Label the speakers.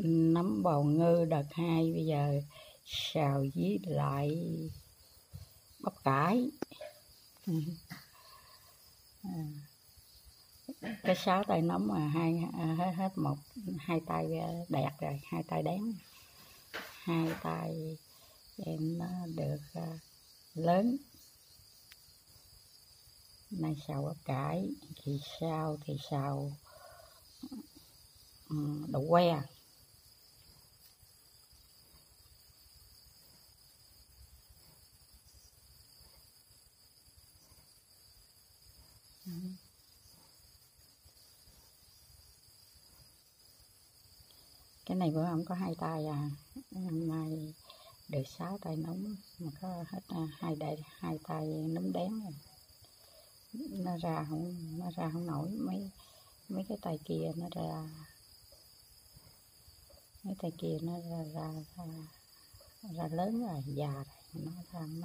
Speaker 1: nấm bào ngư đợt 2 bây giờ xào với lại bắp cải. Cái 6 tay nấm mà hết một hai tay đẹp rồi, 2 tay đếm, 2 tay em nó được lớn. Nay xào bắp cải, thì xào đậu que. Cái này bữa không có 2 tay à, hôm nay được 6 tay nấm mà có hết hai tay nấm đếm rồi. Nó ra không nổi, mấy cái tay kia nó ra, mấy tay kia nó ra lớn rồi, già rồi, nó ra không